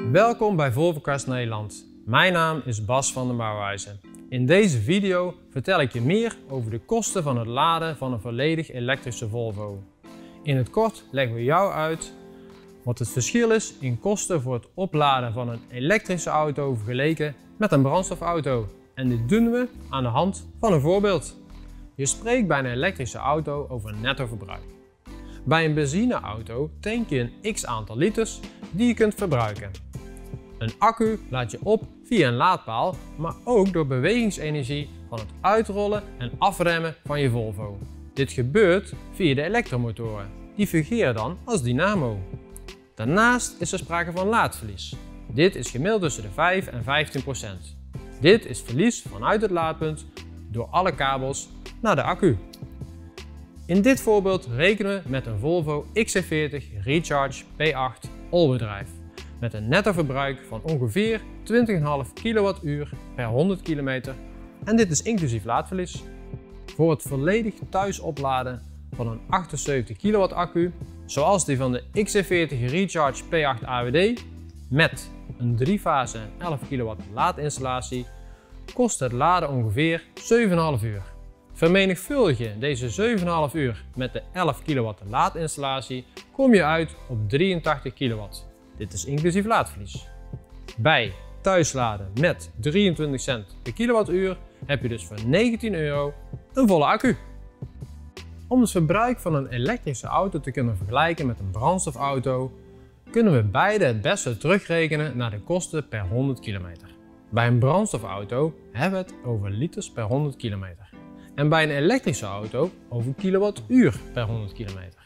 Welkom bij Volvo Cars Nederland. Mijn naam is Bas van der Bouwhuizen. In deze video vertel ik je meer over de kosten van het laden van een volledig elektrische Volvo. In het kort leggen we jou uit wat het verschil is in kosten voor het opladen van een elektrische auto vergeleken met een brandstofauto. En dit doen we aan de hand van een voorbeeld. Je spreekt bij een elektrische auto over een netto verbruik. Bij een benzineauto tank je een x aantal liters die je kunt verbruiken. Een accu laad je op via een laadpaal, maar ook door bewegingsenergie van het uitrollen en afremmen van je Volvo. Dit gebeurt via de elektromotoren, die fungeren dan als dynamo. Daarnaast is er sprake van laadverlies. Dit is gemiddeld tussen de 5 en 15%. Dit is verlies vanuit het laadpunt door alle kabels naar de accu. In dit voorbeeld rekenen we met een Volvo XC40 Recharge P8 all-wheel-drive met een netto verbruik van ongeveer 20,5 kWh per 100 km en dit is inclusief laadverlies. Voor het volledig thuis opladen van een 78 kW accu, zoals die van de XC40 Recharge P8 AWD, met een 3-fase 11 kW laadinstallatie, kost het laden ongeveer 7,5 uur. Vermenigvuldig je deze 7,5 uur met de 11 kW laadinstallatie, kom je uit op 83 kW. Dit is inclusief laadverlies. Bij thuisladen met 23 cent per kilowattuur heb je dus voor 19 euro een volle accu. Om het verbruik van een elektrische auto te kunnen vergelijken met een brandstofauto, kunnen we beide het beste terugrekenen naar de kosten per 100 kilometer. Bij een brandstofauto hebben we het over liters per 100 kilometer. En bij een elektrische auto over kilowattuur per 100 kilometer.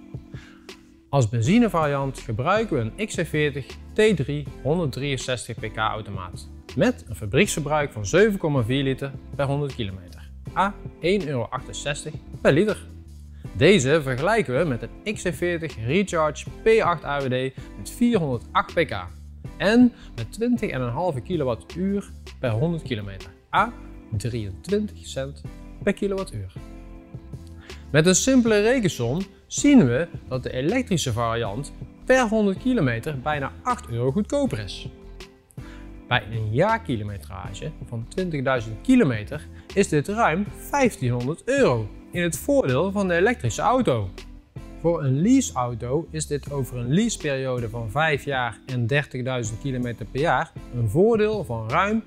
Als benzinevariant gebruiken we een XC40 T3 163 pk automaat met een fabrieksverbruik van 7,4 liter per 100 kilometer, à 1,68 euro per liter. Deze vergelijken we met een XC40 Recharge P8 AWD met 408 pk en met 20,5 kWh per 100 kilometer, à 23 cent per kilowattuur. Met een simpele rekensom zien we dat de elektrische variant per 100 kilometer bijna 8 euro goedkoper is. Bij een jaarkilometrage van 20.000 kilometer is dit ruim 1500 euro in het voordeel van de elektrische auto. Voor een leaseauto is dit over een leaseperiode van 5 jaar en 30.000 kilometer per jaar een voordeel van ruim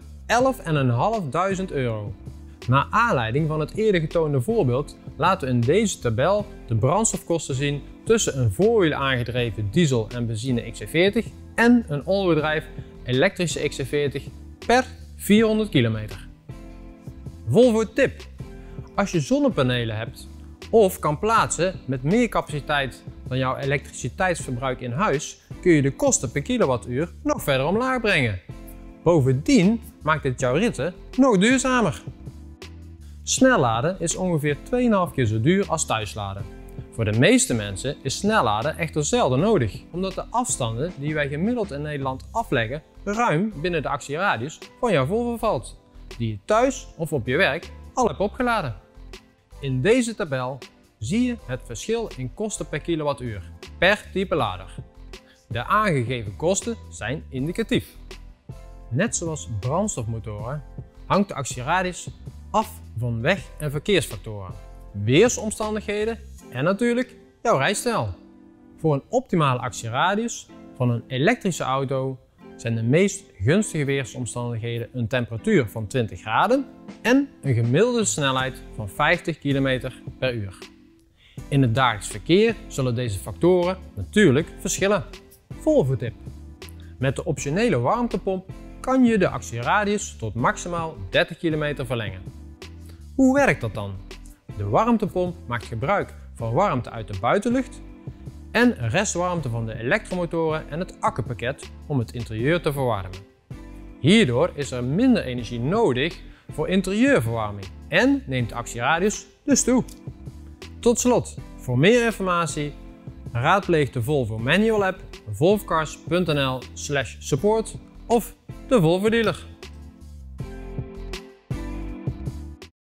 11.500 euro. Naar aanleiding van het eerder getoonde voorbeeld laten we in deze tabel de brandstofkosten zien tussen een voorwiel aangedreven diesel en benzine XC40 en een all-wheel-drive elektrische XC40 per 400 kilometer. Volvo tip: als je zonnepanelen hebt of kan plaatsen met meer capaciteit dan jouw elektriciteitsverbruik in huis, kun je de kosten per kilowattuur nog verder omlaag brengen. Bovendien maakt dit jouw ritten nog duurzamer. Snelladen is ongeveer 2,5 keer zo duur als thuisladen. Voor de meeste mensen is snelladen echter zelden nodig, omdat de afstanden die wij gemiddeld in Nederland afleggen ruim binnen de actieradius van jouw Volvo valt, die je thuis of op je werk al hebt opgeladen. In deze tabel zie je het verschil in kosten per kilowattuur per type lader. De aangegeven kosten zijn indicatief. Net zoals brandstofmotoren hangt de actieradius af van weg- en verkeersfactoren, weersomstandigheden en natuurlijk jouw rijstijl. Voor een optimale actieradius van een elektrische auto zijn de meest gunstige weersomstandigheden een temperatuur van 20 graden en een gemiddelde snelheid van 50 km per uur. In het dagelijks verkeer zullen deze factoren natuurlijk verschillen. Volvo tip: met de optionele warmtepomp kan je de actieradius tot maximaal 30 km verlengen. Hoe werkt dat dan? De warmtepomp maakt gebruik van warmte uit de buitenlucht en restwarmte van de elektromotoren en het accupakket om het interieur te verwarmen. Hierdoor is er minder energie nodig voor interieurverwarming en neemt de actieradius dus toe. Tot slot, voor meer informatie raadpleeg de Volvo Manual app, volvocars.nl/support of de Volvo dealer.